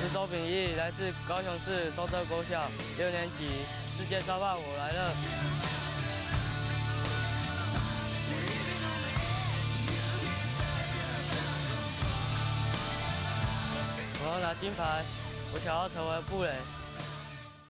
是周秉义，来自高雄市中正国小6年级。世界招办我来了。我要拿金牌，我想要成为布雷。